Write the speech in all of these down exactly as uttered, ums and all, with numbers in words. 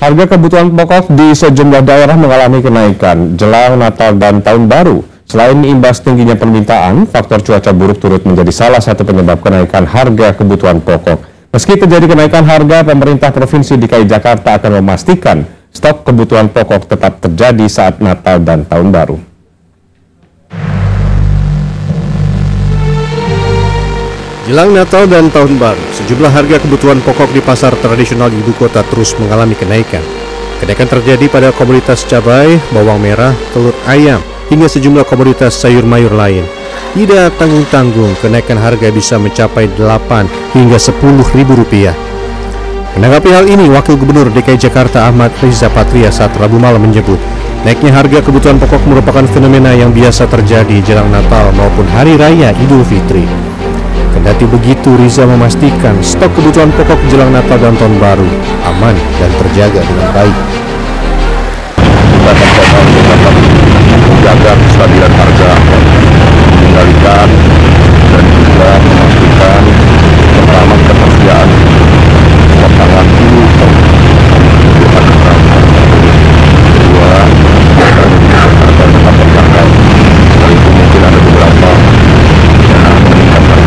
Harga kebutuhan pokok di sejumlah daerah mengalami kenaikan jelang Natal dan Tahun Baru. Selain imbas tingginya permintaan, faktor cuaca buruk turut menjadi salah satu penyebab kenaikan harga kebutuhan pokok. Meski terjadi kenaikan harga, pemerintah Provinsi D K I Jakarta akan memastikan stok kebutuhan pokok tetap terjadi saat Natal dan Tahun Baru. Jelang Natal dan Tahun Baru, sejumlah harga kebutuhan pokok di pasar tradisional di ibu kota terus mengalami kenaikan. Kenaikan terjadi pada komoditas cabai, bawang merah, telur ayam, hingga sejumlah komoditas sayur mayur lain. Tidak tanggung-tanggung, kenaikan harga bisa mencapai delapan hingga sepuluh ribu rupiah. Menanggapi hal ini, Wakil Gubernur D K I Jakarta Ahmad Riza Patria saat Rabu malam menyebut, naiknya harga kebutuhan pokok merupakan fenomena yang biasa terjadi jelang Natal maupun Hari Raya Idul Fitri. Kendati begitu, Riza memastikan stok kebutuhan pokok jelang Natal dan Tahun Baru aman dan terjaga dengan baik. Kita dapat menjaga kestabilan harga, mengendalikan dan juga memastikan penerapan ketersediaan potongan dulu kebutuhan harga. Kedua, harga tetap terjangkau. Dari itu mungkin ada beberapa yang meningkat harga.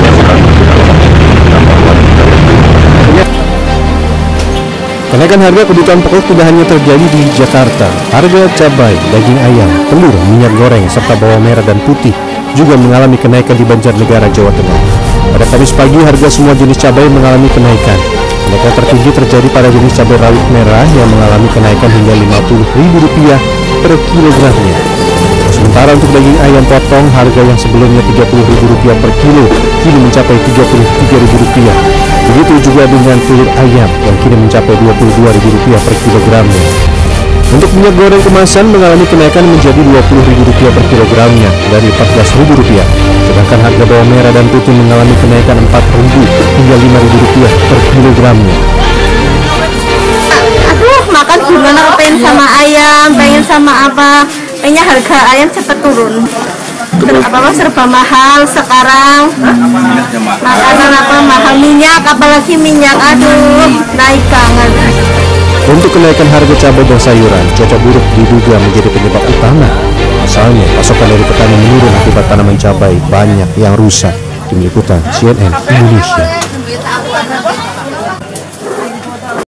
Kenaikan harga kebutuhan pokok tidak hanya terjadi di Jakarta. Harga cabai, daging ayam, telur, minyak goreng, serta bawang merah dan putih juga mengalami kenaikan di Banjarnegara, Jawa Tengah. Pada Kamis pagi, harga semua jenis cabai mengalami kenaikan. Kenaikan tertinggi terjadi pada jenis cabai rawit merah yang mengalami kenaikan hingga lima puluh ribu rupiah per kilogramnya. Sementara untuk daging ayam potong, harga yang sebelumnya tiga puluh ribu rupiah per kilo kini mencapai tiga puluh tiga ribu rupiah. Begitu juga dengan telur ayam yang kini mencapai dua puluh dua ribu rupiah per kilogramnya. Untuk minyak goreng kemasan mengalami kenaikan menjadi dua puluh ribu rupiah per kilogramnya dari empat belas ribu rupiah. Sedangkan harga bawang merah dan putih mengalami kenaikan empat ribu hingga lima ribu rupiah per kilogramnya. Aduh, makan gimana, pengen sama ayam, pengen sama apa, pengennya harga ayam cepat turun. Apa-apa serba mahal sekarang, makanan apa mahal, minyak apalagi minyak, aduh naik banget. Untuk kenaikan harga cabai dan sayuran, cuaca buruk diduga menjadi penyebab utama. Pasalnya, pasokan dari petani menurun akibat tanaman cabai banyak yang rusak. Tim Liputan C N N Indonesia.